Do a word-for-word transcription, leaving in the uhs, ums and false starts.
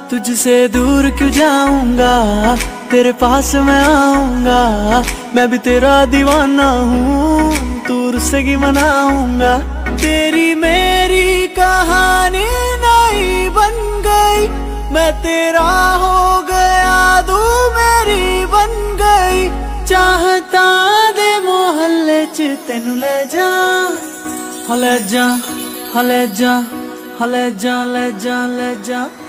तुझसे दूर क्यों जाऊंगा, तेरे पास मैं आऊंगा। मैं भी तेरा दीवाना हूँ, तू रुस्से मनाऊंगा। तेरी मेरी कहानी नई बन गई, मैं तेरा हो गया, तू मेरी बन गई। चाहता दे मोहल्ले च तेनू ले जा, हो ले जा, हो ले जा, हो ले जा, ले जा, ले जा।